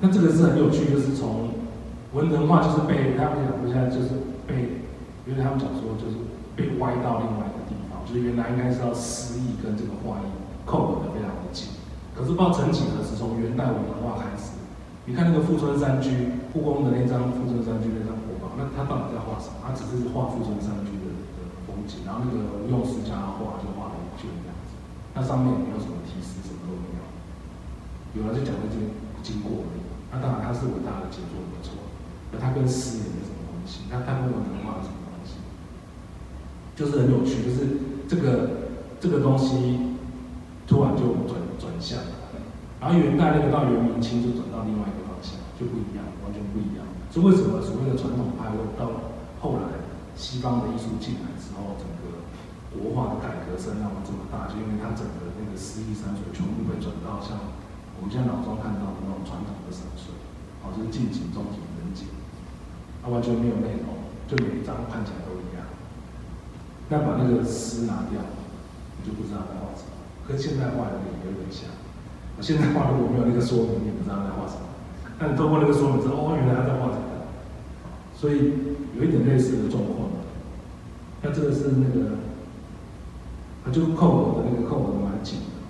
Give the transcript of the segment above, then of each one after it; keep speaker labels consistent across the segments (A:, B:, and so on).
A: 那这个是很有趣，就是从文人画就是被他们讲，现在就是被，因为他们讲说就是被歪到另外一个地方，就是原来应该是要诗意跟这个画意扣合的非常的紧。可是不知道曾几何时，从元代文人画开始，你看那个富春山居，故宫的那张富春山居那张国宝，那他到底在画什么？他只是画富春山居的风景，然后那个吴用师教他画，就画了一卷这样子。那上面也没有什么提示，什么都没有。有人就讲这些经过而已。那当然他是伟大的杰作没错，可他跟诗也没什么关系，他跟文人画有什么关系？就是很有趣，就是这个东西突然就转向了。然后元代那个到元明清就转到另外一个方向，就不一样，完全不一样。所以为什么所谓的传统派会到后来西方的艺术进来之后，整个国画的改革声浪这么大，就因为它整个那个诗意山水全部被转到像我们现在脑中看到的那种传统的山水，就是近景、中景、远景，它完全没有内容，就每一张看起来都一样。那把那个诗拿掉，你就不知道在画什么，跟现代画有点像。现在画如果没有那个说明，你也不知道在画什么。那你透过那个说明之后，原来他在画这个，所以有一点类似的状况。那这个是那个，它就扣合的蛮紧的。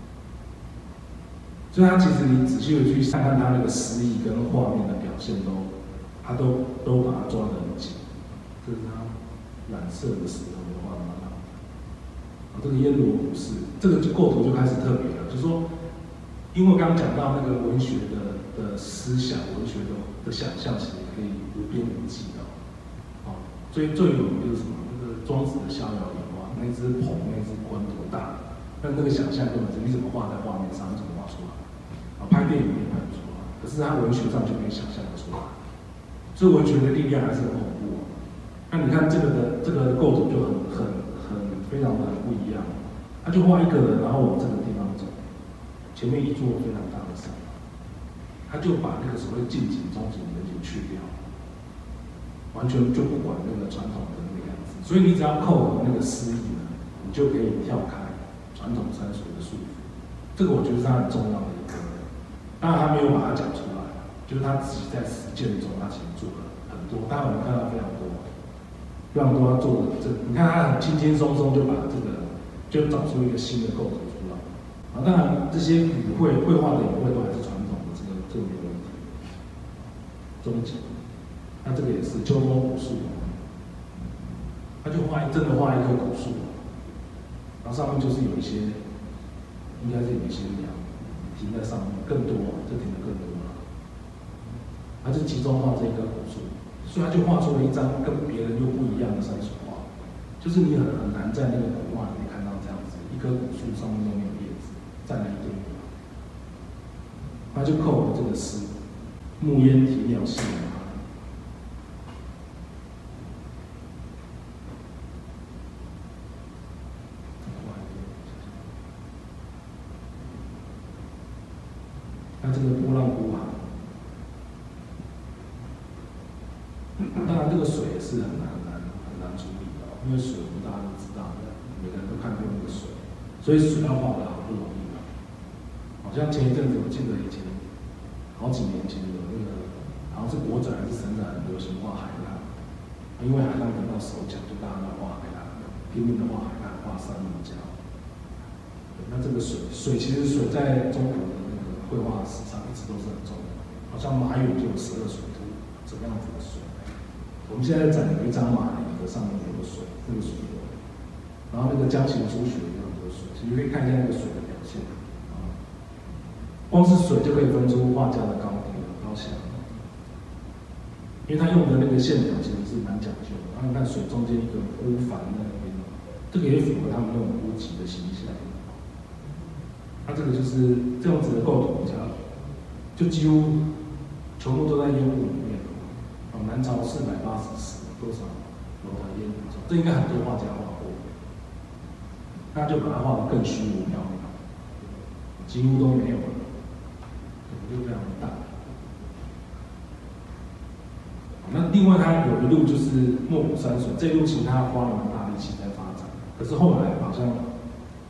A: 所以它其实你仔细的去看看它那个诗意跟画面的表现它都把它抓得很紧。这是它染色的时候的画蛮好。这个烟罗古寺，这个构图就开始特别了，就是说。因为我刚刚讲到那个文学的思想，文学的想象，其实可以无边无际的。最有名就是什么？那个庄子的《逍遥游》啊，那只鹏，那只鲲多大？那个想象根本是你怎么画在画面上，你怎么画出来？拍电影也拍不出来，可是它文学上就可以想象得出来。所以文学的力量还是很恐怖。那你看这个构图就非常的不一样。他就画一个人，然后往这个地方走。前面一座非常大的山，他就把那个所谓近景、中景、远景去掉，完全就不管那个传统的那个样子。所以你只要扣合那个诗意呢，你就可以跳开传统山水的束缚。这个我觉得是他很重要的一个，当然他没有把它讲出来，就是他自己在实践中，他其实做了很多。当然我们看到非常多他做的你看他很轻轻松松就把这个就找出一个新的构图。当然，这些绘画的语汇都还是传统的，这个没有问题。中景，那这个也是秋风古树，他就真的画一棵古树，然后上面就是有一些，应该是有一些鸟停在上面，更多，这停的更多了。他就集中画这一棵古树，所以他就画出了一张跟别人又不一样的山水画，就是你很难在那个古画里面看到这样子，一棵古树上面都没有叶子。站了一堆，他就扣了这个诗，木烟啼鸟戏马。那这个波浪孤航，当然这个水也是很难处理的，因为水大家都知道，每个人都看过那个水，所以水要画的好不容易。好像前一阵子我记得以前好几年前有那个好像是国展还是省展很流行画海浪，因为海浪得到首奖，就大家都画海浪，拼命的画海浪，画山林礁。那这个水其实水在中国的那个绘画史上一直都是很重要的，好像马远就有12水图，什么样子的水？我们现在展有一张马林的，上面有个水，这个水流，然后那个江行书学有很多水，其实可以看一下那个水的表现。光是水就可以分出画家的高低高下，因为他用的那个线条其实是蛮讲究的。然后你看水中间一个乌帆在那边，这个也符合他们那种乌鸡的形象。它这个就是这样子的构图，就几乎全部都在烟雾里面。南朝480石，多少楼台烟雾中，这应该很多画家画过，那就把它画得更虚无缥缈，几乎都没有了。就非常的大。那另外它有一路就是莫古山水，这一路其实他花了蛮大力气在发展，可是后来好像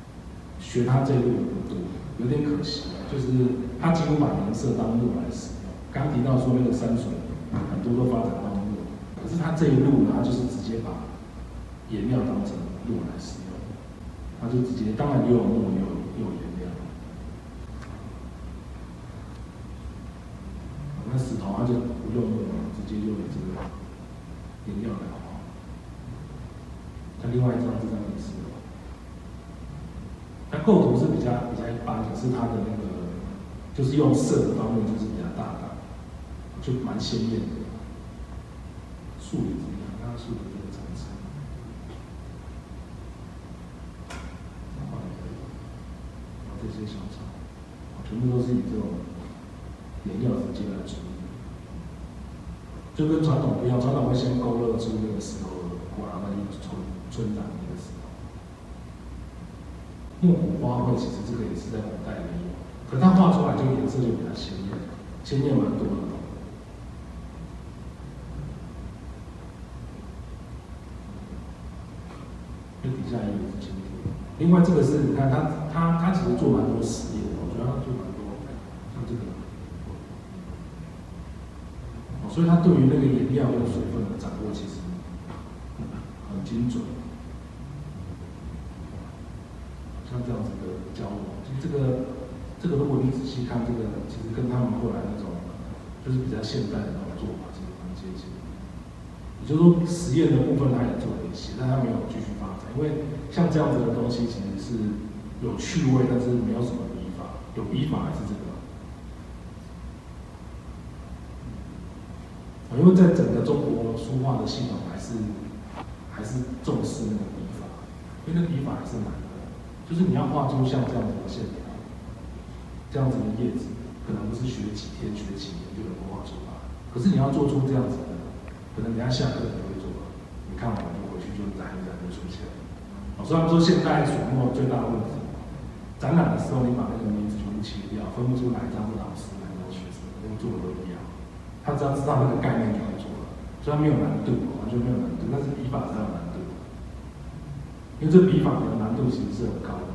A: 学他这一路的不多，有点可惜。就是他几乎把颜色当木来使用， 刚提到说那个山水很多都发展到墨，可是它这一路呢，它就是直接把颜料当成墨来使用，它就直接，当然也有墨，也有颜料。那石头它就不用墨，直接用这个颜料来画。那另外一张这张也是，它构图是比较一般，可是它的那个就是用色的方面就是比较大胆，就蛮鲜艳的。树也是一样，它树的这个层次，然后这些小草，全部都是以这种颜料直接来处理，就跟传统不一样，传统会先勾勒出那个石头的果，然后去春染那个石头。木骨花卉其实这个也是在古代里面有，可它画出来就颜色就比较鲜艳，鲜艳蛮多的。这底下也有清楚。另外这个是你看它其实做蛮多实验的，我觉得它做蛮多，像这个。所以它对于那个颜料跟水分的掌握其实很精准。像这样子的交融，其实这个如果你仔细看，这个其实跟他们后来那种就是比较现代的那种做法其实蛮接近的。也就是说，实验的部分他也做了一些，但他没有继续发展，因为像这样子的东西其实是有趣味，但是没有什么笔法，有笔法还是这个。因为在整个中国书画的系统还是重视那个笔法，因为那个笔法还是难的，就是你要画出像这样子的线条，这样子的叶子，可能不是学几天、学几年就能够画出来。可是你要做出这样子的，可能人家下课就会做了，你看完就回去就染一染就出现了。虽然说现代水墨最大的问题，展览的时候你把那个名字全部切掉，分不出哪一张是老师，哪一张学生，因为做的都一样。他只要知道那个概念就会做了，虽然没有难度，完全没有难度，但是笔法才有难度。因为这笔法的难度其实是很高的。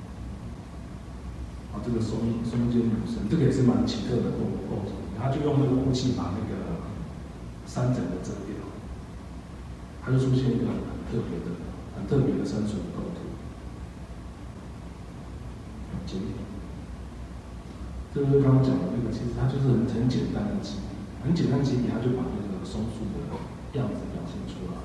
A: 这个松间女神，这个也是蛮奇特的构图，他就用那个雾气把那个山整个遮掉，它就出现一个很特别的山水的构图。简体，这就是刚刚讲的那个，其实它就是很简单的基底，很简单的基底，它就把那个松树的样子表现出来。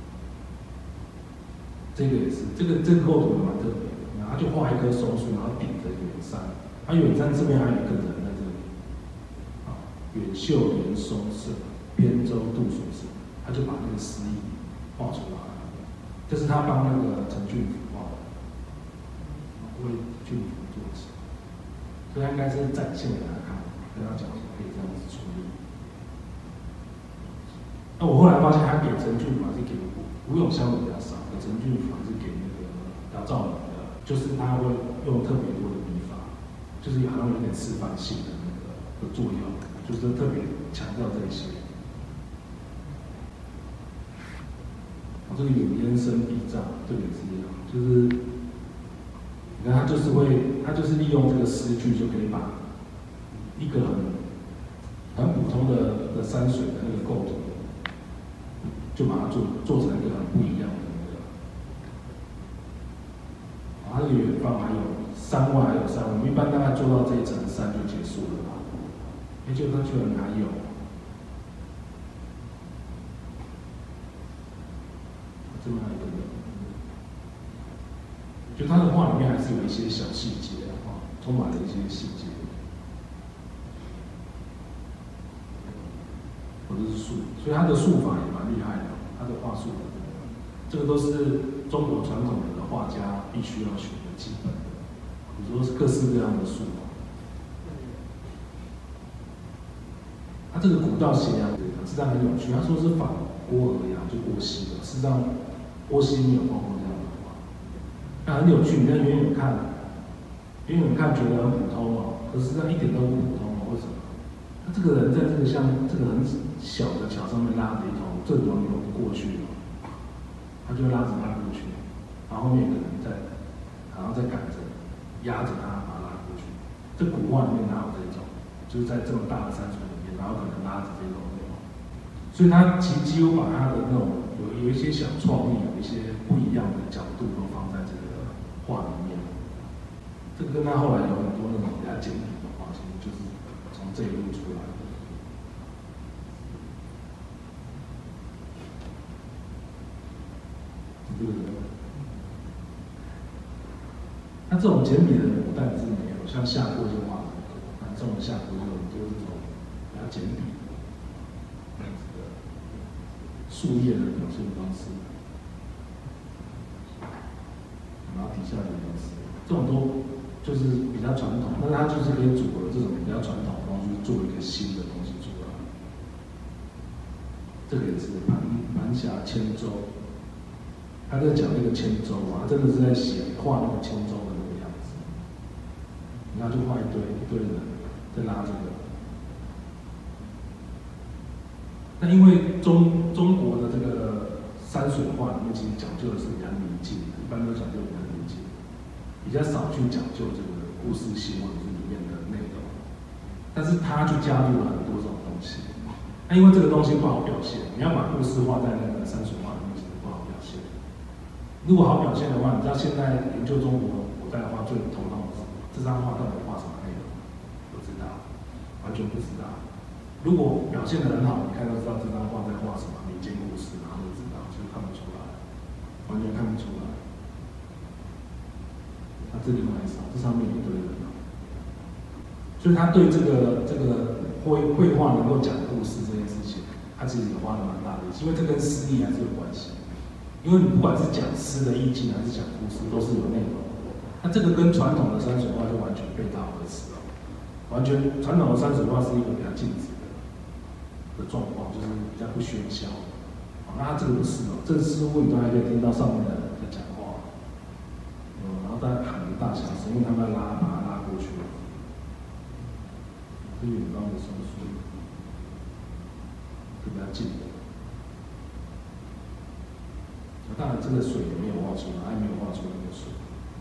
A: 这个也是，这个构图也蛮特别的。他就画一棵松树，然后顶着远山，远山这边还有一个人在这里，远秀连松社，边州杜水社，他就把那个诗意画出来，这是他帮那个陈俊甫画的，为俊甫作词，所以他应该是展现给他看，跟他讲说可以这样子处理。那我后来发现，他给陈俊甫还是给吴永湘的比较少，给陈俊甫还是给那个姚兆麟。就是他会用特别多的笔法，就是好像有点示范性的那个的作用，就是特别强调这一些。这个有烟生笔障，这个也是一样，就是你看他就是利用这个诗句就可以把一个很普通的山水的那个构图，就把它做成一个很不一样的。它这个远方还有山外还有山，我们一般大概做到这一层山就结束了吧？结果它居然还有，这边还有一个，就它的画里面还是有一些小细节充满了一些细节，或者是树，所以它的术法也蛮厉害的，它的画术，这个都是中国传统的画家必须要学的基本的，比如说是各式各样的术法。他这个古道斜阳，实际上很有趣。他说是仿郭尔阳，就郭熙的，事实上郭熙没有画过这样的画。那很有趣，你在远远看觉得很普通可是实际上一点都不普通为什么？他这个人在这个像这个很小的桥上面拉着一头正黄牛过去他就拉着他过去，然后后面有个人好像在赶着，压着他把他拉过去。这古画里面哪有这种？就是在这么大的山水里面，然然后可能拉着这种内容，所以他几乎把他的那种有一些小创意，有一些不一样的角度都放在这个画里面。这个跟他后来有很多那种比较简笔的画，其实就是从这一路出来的。这个。那这种简笔的人不但是没有，像夏郭就画的很多，那这种夏郭就是这种比较简笔的这样子的树叶的表现方式，然后底下的颜色，这种都就是比较传统，但是它就是可以组合这种比较传统的东西，做一个新的东西出来。这个也是蛮侠千舟，他在讲那个千舟啊，他真的是在画那个千舟的那个样子。然后就画一堆人在拉这个。那因为中国的这个山水画里面，其实讲究的是比较宁静，一般都讲究比较宁静，比较少去讲究这个故事性或者是里面的内容。但是他就加入了很多这种东西。那因为这个东西不好表现，你要把故事画在那个山水画里面，其实不好表现。如果好表现的话，你知道现在研究中国古代画最头痛的是这张画到底画什么内容？不知道，完全不知道。如果表现得很好，你看都知道这张画在画什么民间故事，然后就知道，就看不出来，完全看不出来。那这里很少，这上面一堆人，所以他对这个绘画能够讲故事这件事情，他其实也花了蛮大的力气，因为这跟诗意还是有关系。因为你不管是讲诗的意境还是讲故事，都是有内容。那这个跟传统的山水画就完全背道而驰了。完全传统的山水画是一个比较静止的状况，就是比较不喧嚣。那它这个不是哦，这个似乎你都还可以听到上面的人在讲话，然后大家喊的大小声，因为他们要把它拉过去。这远方的松树，是比较近的。当然，这个水也没有画出来，还没有画出那个水。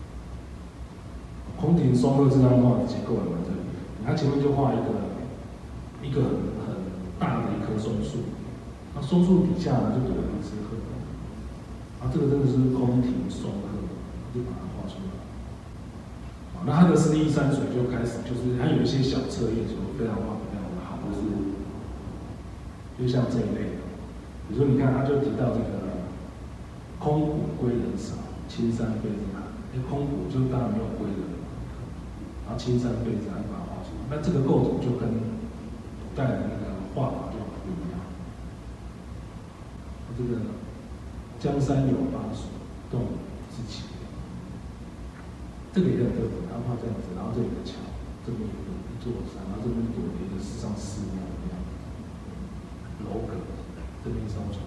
A: 空庭松鹤这张画的结构也蛮特别的，它前面就画一个很大的一棵松树，那松树底下呢就躲了一只鹤，啊，这个真的是空庭松鹤，就把它画出来。好，那它的诗意山水就开始，就是它有一些小册页，就非常画得非常的好，就像这一类的，比如说你看，他就提到这个。空谷归人少，青山废日寒。空谷就当然没有归人，然后青山废日寒把它画出来。那这个构图就跟古代的那个画法就不一样。这个江山有八水，动之起。这个也很特别，他画这样子，然后这里有个桥，这边有一座山，然后这边有一个像寺庙一样，楼阁，这边一艘船。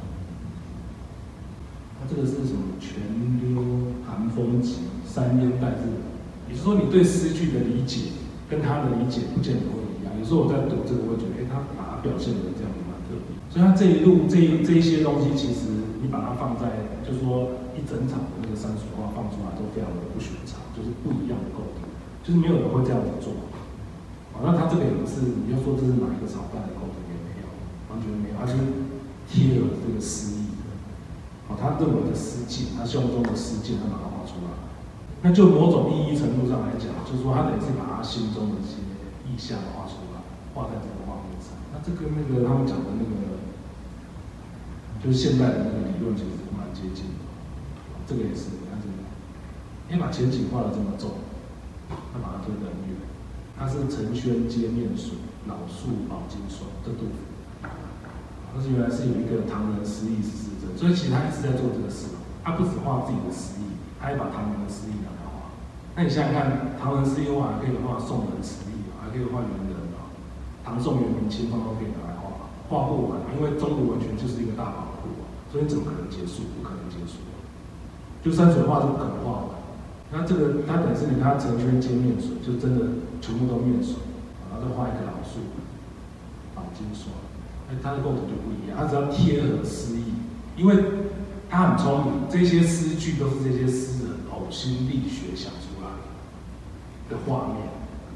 A: 这个是什么？泉溜寒风急，山烟带日冷。也就是说，你对诗句的理解跟他的理解不见得会一样。有时候我在读这个，我会觉得，他把它表现的这样蛮特别。所以他这一路这一些东西，其实你把它放在，就是说一整场的那个山水画放出来，都非常的不寻常，就是不一样的构图，就是没有人会这样子做。那他这个也不是，你就说这是哪一个朝代的构图也没有，完全没有，他就是贴了这个诗意。他认为的诗境，他胸中的诗境，他把它画出来。那就某种意义程度上来讲，就是说他等于是把他心中的一些意象画出来，画在这个画面上。那这跟那个他们讲的那个，就是现代的那个理论，其实蛮接近的。这个也是，你看这个，因为把前景画的这么重，他把它推得很远。它是承轩接面水，老树饱经霜的杜甫。但是原来是有一个唐人诗意诗者，所以其实他一直在做这个事。他不只画自己的诗意，他也把唐人的诗意拿来画。那你想想看，唐人诗意画还可以画宋人诗意，还可以画元人啊，唐宋元明清通都可以拿来画，画不完。因为中国文学就是一个大宝库，所以怎么可能结束？不可能结束。就山水画是不可能画完。那这个他本身你看他承轩接面水，就真的全部都面水，然后再画一个老树，饱经霜。他的构图就不一样，他只要贴合诗意，因为他很聪明，这些诗句都是这些诗人呕心沥血想出来的画面，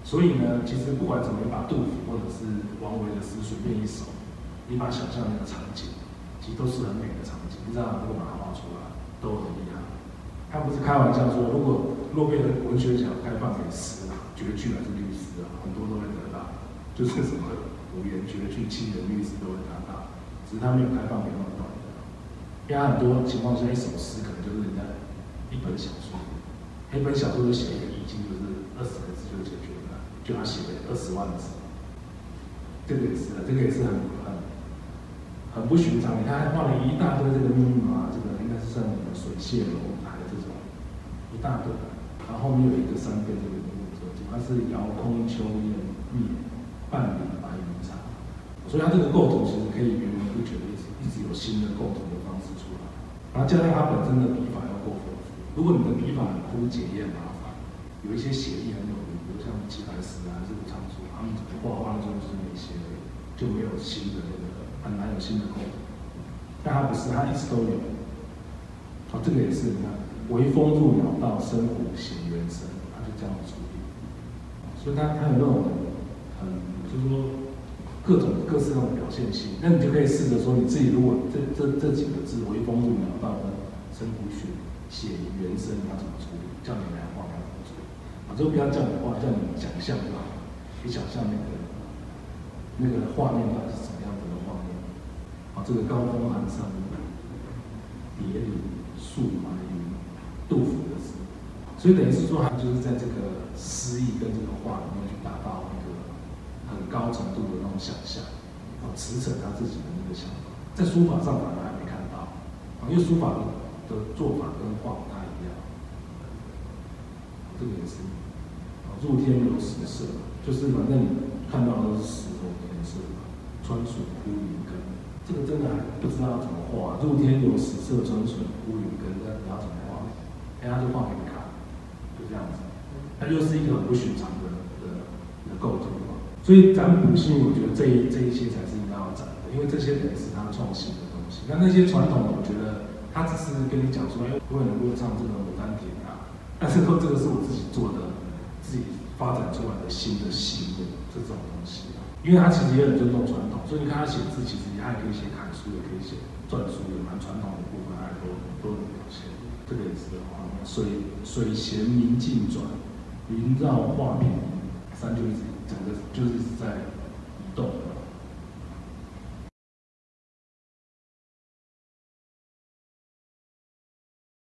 A: 所以呢，其实不管怎么，你把杜甫或者是王维的诗随便一首，你把它想象那个场景，其实都是很美的场景。你知道，如果把它画出来，都很厉害。他不是开玩笑说，如果诺贝尔文学奖开放给诗啊、绝句还是律诗啊，很多都会得到，就是什么五言绝句、七言律诗都会拿到，只是他没有开放给那么短的。因为他很多情况下，一首诗可能就是人家一本小说，一本小说就写一个意境，就是20个字就解决了，就他写了20万字，这个也是很不寻常。你看，他画了一大堆这个密码，这个应该是像什么水榭楼台这种一大堆，然后后面有一个3倍这个人物设计，它是遥空秋雁灭，半里白云长，所以它这个构图其实可以源源不绝的一直有新的构图的方式出来，然后加上它本身的笔法要够丰富。如果你的笔法很枯竭也很麻烦，有一些写意很有名，比如像齐白石啊，还是吴昌书，他们画就是那些而已，就没有新的那个，很难有新的构图。但它不是，它一直都有。这个也是你看，微风入鸟道，深湖写猿声，它就这样处理。所以它有那种就是说各式那种表现性。那你就可以试着说，你自己如果这几个字，微风入鸟道跟深湖写猿声，你要怎么处理？叫你来画，你要怎么处理？就不要叫你画，叫你想象就好。你想象那个画面到底是什么样子的画面？这个高风寒上叠里数埋云，杜甫的诗。所以等于是说，他就是在这个诗意跟这个画里面去达到一个很高程度的那种想象，驰骋他自己的那个想法。在书法上反而还没看到，因为书法的做法跟画不太一样。这个也是，入天有十色，就是反正你看到的都是10种颜色，川水枯云根。这个真的还不知道怎么画，入天有10色，川水枯云根，那你要怎么画？他就画给你看，就这样子。它又是一个很不寻常的构图嘛。所以占卜性，我觉得这一些才是应该要占的，因为这些等于是他创新的东西。那些传统的，我觉得他只是跟你讲说，我也能够唱这个牡丹亭啊，但是说这个是我自己做的，自己发展出来的新的细目，这种东西。因为他其实也很尊重传统，所以你看他写字，其实他也可以写楷书，也可以写篆书，也蛮传统的部分，还都能表现。这个也是画面，水弦明镜转，云绕画面，山就一直整个就是一直在移动。